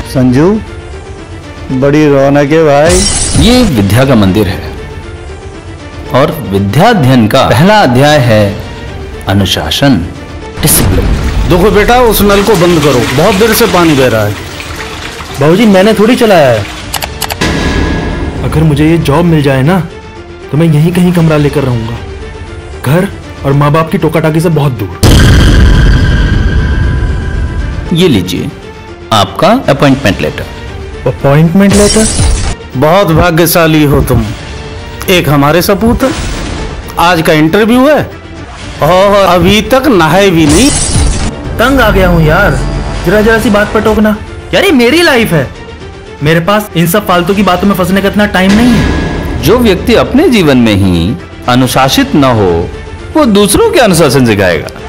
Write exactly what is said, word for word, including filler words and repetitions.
संजू, बड़ी रौनक है भाई। ये विद्या का मंदिर है और विद्याध्ययन का पहला अध्याय है अनुशासन, डिसिप्लिन। देखो बेटा, उस नल को बंद करो, बहुत देर से पानी बह रहा है। बाबूजी, मैंने थोड़ी चलाया है। अगर मुझे ये जॉब मिल जाए ना तो मैं यहीं कहीं कमरा लेकर रहूंगा, घर और माँ बाप की टोका टाकी से बहुत दूर। ये लीजिए आपका अपॉइंटमेंट लेटर। Appointment letter? बहुत भाग्यशाली हो तुम। एक हमारे सपूत, आज का इंटरव्यू है और अभी तक नहाए भी नहीं। तंग आ गया हूँ यार, जरा जरा सी बात पर टोकना। यार ये मेरी लाइफ है, मेरे पास इन सब फालतू की बातों में फंसने का इतना टाइम नहीं है। जो व्यक्ति अपने जीवन में ही अनुशासित न हो वो दूसरों के अनुशासन सिखाएगा।